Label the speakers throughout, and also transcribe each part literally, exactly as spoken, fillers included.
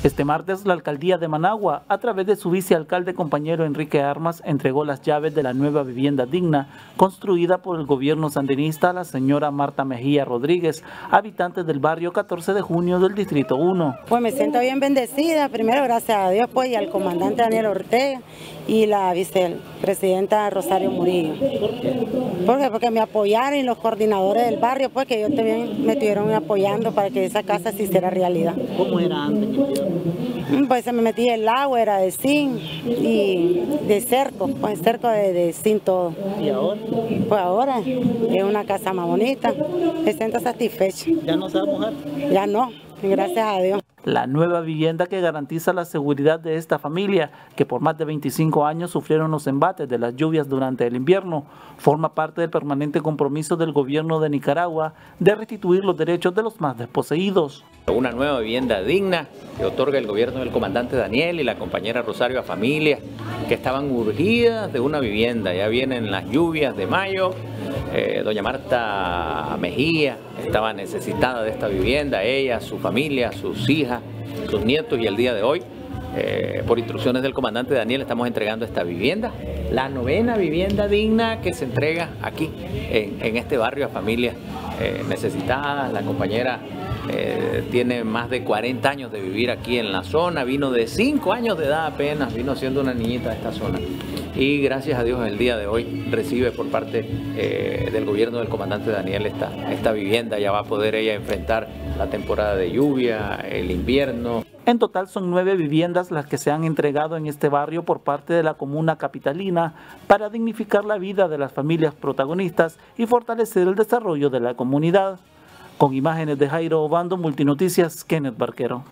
Speaker 1: Este martes, la alcaldía de Managua, a través de su vicealcalde compañero Enrique Armas, entregó las llaves de la nueva vivienda digna construida por el gobierno sandinista a la señora Marta Mejía Rodríguez, habitante del barrio catorce de junio del Distrito uno.
Speaker 2: Pues me siento bien bendecida, primero gracias a Dios pues, y al comandante Daniel Ortega y la vicepresidenta Rosario Murillo. ¿Por qué? Porque me apoyaron y los coordinadores del barrio, pues que ellos también me estuvieron apoyando para que esa casa se hiciera realidad.
Speaker 1: ¿Cómo era antes?
Speaker 2: Pues se me metía el agua, era de zinc y de cerco, pues cerco de, de zinc todo.
Speaker 1: ¿Y ahora?
Speaker 2: Pues ahora es una casa más bonita, me siento satisfecha.
Speaker 1: ¿Ya no se va a mojar?
Speaker 2: Ya no, gracias a Dios.
Speaker 1: La nueva vivienda que garantiza la seguridad de esta familia, que por más de veinticinco años sufrieron los embates de las lluvias durante el invierno, forma parte del permanente compromiso del gobierno de Nicaragua de restituir los derechos de los más desposeídos.
Speaker 3: Una nueva vivienda digna que otorga el gobierno del comandante Daniel y la compañera Rosario a familias que estaban urgidas de una vivienda. Ya vienen las lluvias de mayo, eh, doña Marta Mejía estaba necesitada de esta vivienda, ella, su familia, sus hijas, sus nietos, y el día de hoy, eh, por instrucciones del comandante Daniel, estamos entregando esta vivienda, la novena vivienda digna que se entrega aquí en, en este barrio a familias eh, necesitadas. La compañera Eh, tiene más de cuarenta años de vivir aquí en la zona, vino de cinco años de edad apenas, vino siendo una niñita de esta zona. Y gracias a Dios el día de hoy recibe por parte eh, del gobierno del comandante Daniel esta, esta vivienda. Ya va a poder ella enfrentar la temporada de lluvia, el invierno.
Speaker 1: En total son nueve viviendas las que se han entregado en este barrio por parte de la comuna capitalina para dignificar la vida de las familias protagonistas y fortalecer el desarrollo de la comunidad. Con imágenes de Jairo Obando, Multinoticias, Kenneth Barquero.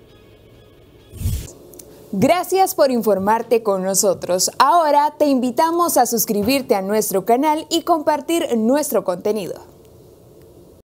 Speaker 4: Gracias por informarte con nosotros. Ahora te invitamos a suscribirte a nuestro canal y compartir nuestro contenido.